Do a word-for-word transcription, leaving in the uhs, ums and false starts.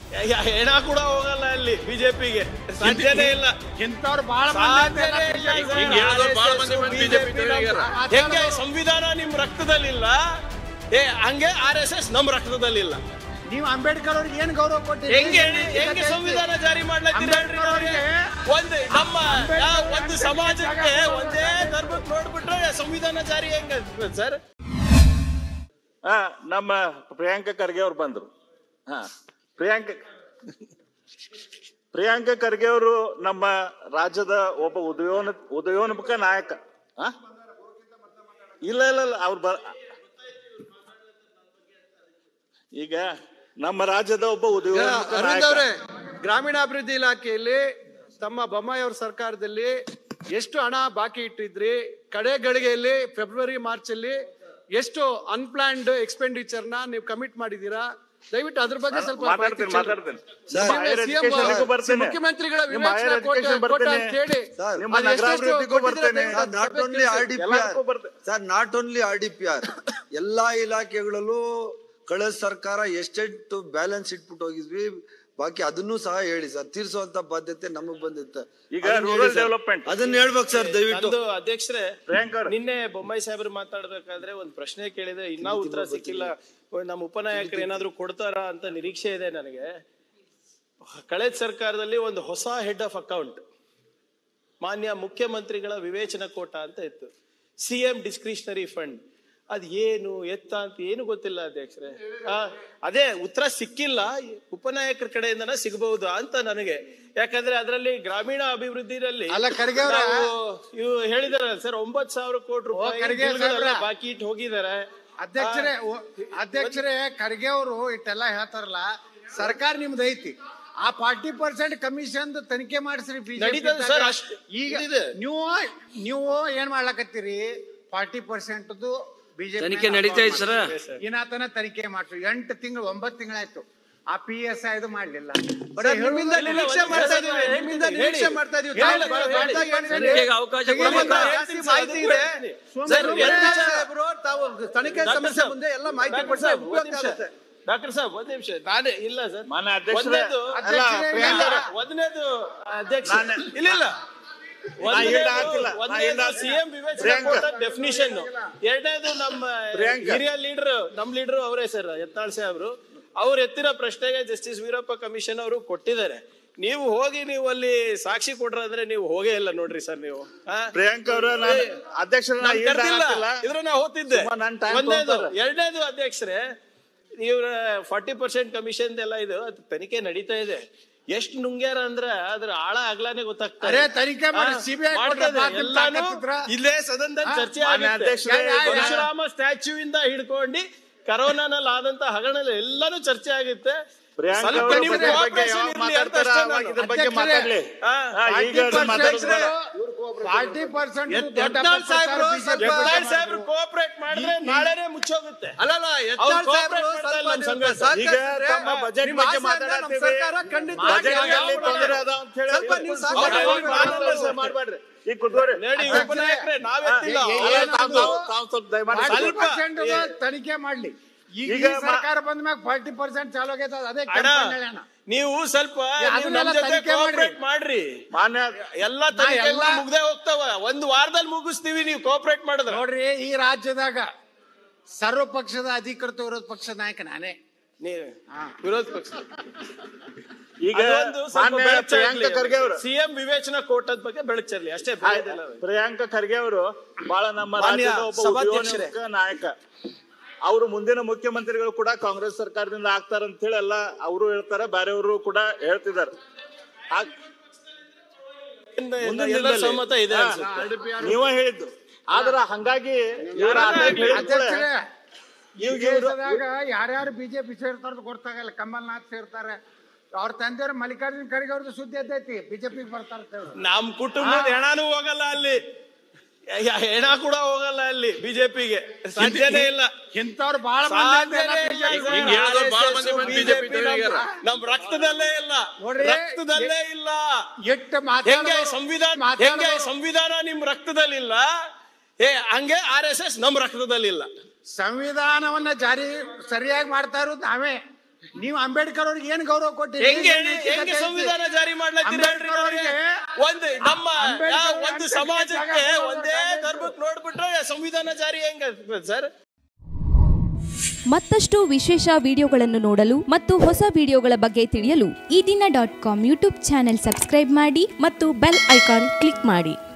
ಹೆಣ ಕೂಡ ಹೋಗಲ್ಲ ಅಲ್ಲಿ ಬಿಜೆಪಿಗೆ, ಸಾಧ್ಯನೇ ಇಲ್ಲ. ಇಂಥವ್ರು ಬಹಳ ಹೆಂಗೆ ಸಂವಿಧಾನ ನಿಮ್ ರಕ್ತದಲ್ಲಿಲ್ಲ, ಏ ಹಂಗೆ ಆರ್ ಎಸ್ ಎಸ್ ನಮ್ ರಕ್ತದಲ್ಲಿಲ್ಲ. ನೀವು ಅಂಬೇಡ್ಕರ್ ಅವ್ರಿಗೆ ಏನ್ ಗೌರವ ಕೊಟ್ಟಿರಿ? ಹೆಂಗೆ ಹೆಂಗೆ ಸಂವಿಧಾನ ಜಾರಿ ಮಾಡ್ಲತ್ತೀರಿ? ಒಂದು ನಮ್ಮ ಒಂದು ಸಮಾಜಕ್ಕೆ ಒಂದೇ ಧರ್ಮಕ್ಕೆ ನೋಡ್ಬಿಟ್ರೆ ಸಂವಿಧಾನ ಜಾರಿ ಹೆಂಗ ಸರ್? ಹಾ, ನಮ್ಮ ಪ್ರಿಯಾಂಕಾ ಖರ್ಗೆ ಅವ್ರು ಬಂದ್ರು. ಹಾ, ಪ್ರಿಯಾಂಕ ಪ್ರಿಯಾಂಕಾ ಖರ್ಗೆ ಅವರು ನಮ್ಮ ರಾಜ್ಯದ ಒಬ್ಬ ಉದಯೋನ್ ಉದಯೋನ್ಮುಖ ನಾಯಕ. ಹ ಇಲ್ಲ ಇಲ್ಲ ಇಲ್ಲ ಅವ್ರು ಬ ಈಗ ನಮ್ಮ ರಾಜ್ಯದ ಒಬ್ಬ ಉದಯೋನ್ಮುಖ ನಾಯಕ. ಗ್ರಾಮೀಣಾಭಿವೃದ್ಧಿ ಇಲಾಖೆಯಲ್ಲಿ ತಮ್ಮ ಬೊಮ್ಮಾಯಿ ಅವ್ರ ಸರ್ಕಾರದಲ್ಲಿ ಎಷ್ಟು ಹಣ ಬಾಕಿ ಇಟ್ಟಿದ್ರಿ? ಕಡೆ ಗಳಿಗೆಯಲ್ಲಿ ಫೆಬ್ರವರಿ ಮಾರ್ಚ್ ಅಲ್ಲಿ ಎಷ್ಟು ಅನ್ಪ್ಲಾನ್ಡ್ ಎಕ್ಸ್ಪೆಂಡಿಚರ್ ನ ನೀವು ಕಮಿಟ್ ಮಾಡಿದೀರಾ? ದಯವಿಟ್ಟು ಅದ್ರ ಬಗ್ಗೆ ಸ್ವಲ್ಪ ಮಾತಾಡ್ತೀನಿ ಮಾತಾಡ್ತೀನಿ ಮುಖ್ಯಮಂತ್ರಿಗಳ sir, not only R D P R, ಎಲ್ಲಾ ಇಲಾಖೆಗಳಲ್ಲೂ ಕಳೆದ ಸರ್ಕಾರ ಎಷ್ಟೆಷ್ಟು ಬ್ಯಾಲೆನ್ಸ್ ಇಟ್ಬಿಟ್ಟು ಹೋಗಿದ್ವಿ, ಬಾಕಿ ಅದನ್ನು ಸಹ ಹೇಳಿ ಸರ್. ತೀರ್ಸುವಂತ ಬಾಧ್ಯತೆ ನಮಗ್ ಬಂದಿತ್ತು. ಈಗ ರೂರಲ್ ಡೆವಲಪ್ಮೆಂಟ್ ಅದನ್ನ ಹೇಳ್ಬೇಕು ಸರ್ ದಯವಿಟ್ಟು. ಅಧ್ಯಕ್ಷರೇ, ನಿನ್ನೆ ಬೊಮ್ಮಾಯಿ ಸಾಹೇಬ್ರು ಮಾತಾಡ್ಬೇಕಾದ್ರೆ ಒಂದ್ ಪ್ರಶ್ನೆ ಕೇಳಿದ್ರೆ ಇನ್ನೂ ಉತ್ತರ ಸಿಕ್ಕಿಲ್ಲ. ನಮ್ಮ ಉಪನಾಯಕರು ಏನಾದ್ರು ಕೊಡ್ತಾರ ಅಂತ ನಿರೀಕ್ಷೆ ಇದೆ ನನಗೆ. ಕಳೆದ ಸರ್ಕಾರದಲ್ಲಿ ಒಂದು ಹೊಸ ಹೆಡ್ ಆಫ್ ಅಕೌಂಟ್ ಮಾನ್ಯ ಮುಖ್ಯಮಂತ್ರಿಗಳ ವಿವೇಚನಾ ಕೋಟ ಅಂತ ಇತ್ತು, ಸಿ ಎಂ ಡಿಸ್ಕ್ರಿಷನರಿ ಫಂಡ್. ಅದ್ ಏನು ಎತ್ತ ಅಂತ ಏನು ಗೊತ್ತಿಲ್ಲ ಅಧ್ಯಕ್ಷರೇ. ಅದೇ ಉತ್ತರ ಸಿಕ್ಕಿಲ್ಲ, ಉಪನಾಯಕರ ಕಡೆಯಿಂದನ ಸಿಗಬಹುದು ಅಂತ ನನಗೆ. ಯಾಕಂದ್ರೆ ಅದರಲ್ಲಿ ಗ್ರಾಮೀಣ ಅಭಿವೃದ್ಧಿಯಲ್ಲಿ ಇವು ಹೇಳಿದಾರಲ್ಲ ಸರ್, ಒಂಬತ್ ಸಾವಿರ ಕೋಟಿ ರೂಪಾಯಿ ಬಾಕಿ ಇಟ್ಟು ಹೋಗಿದ್ದಾರೆ. ಅಧ್ಯಕ್ಷರೇ ಅಧ್ಯಕ್ಷರೇ ಖರ್ಗೆ ಅವರು ಇಟ್ಟೆಲ್ಲ ಹೇಳ್ತಾರಲ್ಲ, ಸರ್ಕಾರ ನಿಮ್ದು ಐತಿ, ಆ ಫಾರ್ಟಿ ಪರ್ಸೆಂಟ್ ಕಮಿಷನ್ ತನಿಖೆ ಮಾಡಿಸ್ರಿ ಬಿಜೆಪಿ. ಈಗ ನೀವು ನೀವು ಏನ್ ಮಾಡ್ಲಕತ್ತೀರಿ? ಫಾರ್ಟಿ ಪರ್ಸೆಂಟ್ ಬಿಜೆಪಿ ತನಿಖೆ ನಡೀತಾ ಇದೆ ಸರ್. ಇನ್ನಾತನ ತನಿಖೆ ಮಾಡ್ಸು. ಎಂಟು ತಿಂಗಳು ಒಂಬತ್ತು ತಿಂಗಳಾಯ್ತು, ಆ ಪಿ ಎಸ್ ಐ ಇದು ಮಾಡ್ಲಿಲ್ಲ. ತನಿಖೆ ಸಮಸ್ಯೆ ಮುಂದೆ ಎಲ್ಲ ಮಾಹಿತಿ ಕೊಡ್ತಾರೆ. ಡಾಕ್ಟರ್ ಸಾಹೇಬ್ ಒಂದ್ ನಿಮಿಷ, ನಾನೇ ಇಲ್ಲ ಸರ್. ಒಂದನೇದು ಅಧ್ಯಕ್ಷ ಇಲ್ಲ ಇಲ್ಲ ಸಿಎಂ ವಿವೇಚನಾ ಕೋಟ ಡೆಫಿನಿಷನ್, ಎರಡನೇದು ನಮ್ಮ ಹಿರಿಯ ಲೀಡರ್ ನಮ್ ಲೀಡರ್ ಅವರೇ ಸರ್ ಯತ್ನಾಳ್ ಸಾಹೇಬ್ರು, ಅವ್ರು ಎತ್ತಿರೋ ಪ್ರಶ್ನೆಗೆ ಜಸ್ಟಿಸ್ ವೀರಪ್ಪ ಕಮಿಷನ್ ಅವರು ಕೊಟ್ಟಿದ್ದಾರೆ. ನೀವು ಹೋಗಿ ನೀವು ಅಲ್ಲಿ ಸಾಕ್ಷಿ ಕೊಡ್ರ ಅಂದ್ರೆ ನೀವು ಹೋಗೇ ಇಲ್ಲ ನೋಡ್ರಿ ಸರ್. ನೀವು ಪ್ರಿಯಾಂಕಾ ಅವರ ಅಧ್ಯಕ್ಷರ ಇದ್ರ ನಾ ಹೋಗ್ತಿದ್ದೆ. ಒಂದನೇದು. ಎರಡನೇದು ಅಧ್ಯಕ್ಷರೇ, ಇವ್ರ ಫಾರ್ಟಿ ಪರ್ಸೆಂಟ್ ಕಮಿಷನ್ ಎಲ್ಲ ಇದು ಅದು ತನಿಖೆ ನಡೀತಾ ಇದೆ. ಎಷ್ಟು ನುಂಗ್ಯಾರ ಅಂದ್ರ ಅದ್ರ ಆಳ ಆಗ್ಲಾನೆ ಗೊತ್ತಾಗ್ತದೆ. ಇಲ್ಲೇ ಸದನದಲ್ಲಿ ಚರ್ಚೆ ಆಗುತ್ತೆ. ಪರಶುರಾಮ ಸ್ಟ್ಯಾಚ್ಯೂ ಇಂದ ಹಿಡ್ಕೊಂಡು ಕರೋನಾನಲ್ಲಿ ಆದಂತ ಹಗರಣ ಎಲ್ಲಾನು ಚರ್ಚೆ ಆಗುತ್ತೆ. ಕೋಆಪರೇಟ್ ಮಾಡಿದ್ರೆ ನಾಳೆನೆ ಮುಚ್ಚೋಗುತ್ತೆ. ಅಲ್ಲಲ್ಲ, ಬಜೆಟ್ ಬಗ್ಗೆ ಮಾತಾಡ್ತೀವಿ, ಮಾಡ್ಬೇಡ್ರಿ. ಈಗ ಕುತ್ಕೋರಿ, ತನಿಖೆ ಮಾಡ್ಲಿ. ಈಗ ಸರ್ಕಾರ ಬಂದ ಮ್ಯಾಗ ಫಾರ್ಟಿ ಪರ್ಸೆಂಟ್ ಚಾಲು ಆಗೈತೆ. ಅದೇ ನೀವು ಸ್ವಲ್ಪ ಮಾಡ್ರಿ. ಎಲ್ಲ ಎಲ್ಲ ಮುಗ್ದೇ ಹೋಗ್ತಾವ, ಒಂದ್ ವಾರದಲ್ಲಿ ಮುಗಿಸ್ತೀವಿ ನೀವು ಕೋಆಪರೇಟ್ ಮಾಡಿದ್ರೆ. ನೋಡ್ರಿ, ಈ ರಾಜ್ಯದಾಗ ಸರ್ವ ಪಕ್ಷದ ಅಧಿಕೃತ ವಿರೋಧ ಪಕ್ಷದ ನಾಯಕ ನಾನೇ. ವಿರೋಧ ಪಕ್ಷ ಈಗ ಖರ್ಗೆ ಅವರು ಸಿಎಂ ವಿವೇಚನಾ ಕೋಟದ ಬಗ್ಗೆ ಬೆಳಕು ಚೆಲ್ಲಿ ಅಷ್ಟೇ. ಪ್ರಿಯಾಂಕಾ ಖರ್ಗೆ ಅವರು ಬಹಳ ನಮ್ಮ ರಾಜ್ಯದ ಒಬ್ಬ ನಾಯಕ. ಅವರು ಮುಂದಿನ ಮುಖ್ಯಮಂತ್ರಿಗಳು ಕೂಡ ಕಾಂಗ್ರೆಸ್ ಸರ್ಕಾರದಿಂದ ಆಗ್ತಾರ ಅಂತ ಹೇಳಿ ಎಲ್ಲ ಅವರು ಹೇಳ್ತಾರೆ, ಬೇರೆಯವರು ಕೂಡ ಹೇಳ್ತಿದ್ದಾರೆ. ನೀವೇ ಹೇಳಿದ್ದು. ಆದ್ರ ಹಂಗಾಗಿ ಯಾರ್ಯಾರು ಬಿಜೆಪಿ ಸೇರ್ತಾರ ಗೊತ್ತಾಗಲ್ಲ. ಕಮಲ್ನಾಥ್ ಸೇರ್ತಾರೆ, ಅವ್ರ ತಂದೆಯವ್ರ ಮಲ್ಲಿಕಾರ್ಜುನ್ ಖರ್ಗೆ ಅವ್ರದ್ದು ಸುದ್ದಿ ಎದ್ದೈತಿ, ಬಿಜೆಪಿಗೆ ಬರ್ತಾರ. ನಮ್ ಕುಟುಂಬದ ಹೆಣಾನು ಹೋಗಲ್ಲ ಅಲ್ಲಿ, ಹೆಣ ಕೂಡ ಹೋಗಲ್ಲ ಅಲ್ಲಿ ಬಿಜೆಪಿಗೆ, ಸಾಧ್ಯನೇ ಇಲ್ಲ. ಇಂಥವ್ರು ಬಹಳ ನಮ್ ರಕ್ತದಲ್ಲೇ ಇಲ್ಲ, ರಕ್ತದಲ್ಲೇ ಇಲ್ಲ. ಎಷ್ಟು ಹೆಂಗೆ ಸಂವಿಧಾನ ಹೆಂಗೆ ಸಂವಿಧಾನ ನಿಮ್ ರಕ್ತದಲ್ಲಿಲ್ಲ, ಏ ಹಂಗೆ ಆರ್ ಎಸ್ ಎಸ್ ನಮ್ ರಕ್ತದಲ್ಲಿಲ್ಲ. ಸಂವಿಧಾನವನ್ನ ಜಾರಿ ಸರಿಯಾಗಿ ಮಾಡ್ತಾ ಇರೋದು ನಾವೇ. ನೀವು ಅಂಬೇಡ್ಕರ್ ಅವ್ರಿಗೆ ಏನ್ ಗೌರವ ಕೊಟ್ಟಿರಿ? ಹೆಂಗೆ ಹೆಂಗೆ ಸಂವಿಧಾನ ಜಾರಿ ಮಾಡ್ಲತ್ತೀರಿ? ಒಂದು ನಮ್ಮ ಒಂದು ಸಮಾಜಕ್ಕೆ ಒಂದೇ ಧರ್ಮಕ್ಕೆ ನೋಡ್ಬಿಟ್ರೆ ಸಂವಿಧಾನ ಜಾರಿ ಹೆಂಗ ಸರ್? ಮತ್ತಷ್ಟು ವಿಶೇಷ ವಿಡಿಯೋಗಳನ್ನು ನೋಡಲು ಮತ್ತು ಹೊಸ ವಿಡಿಯೋಗಳ ಬಗ್ಗೆ ತಿಳಿಯಲು ಈ ದಿನ dot com YouTube channel subscribe ಮಾಡಿ ಮತ್ತು ಬೆಲ್ ಐಕಾನ್ ಕ್ಲಿಕ್ ಮಾಡಿ.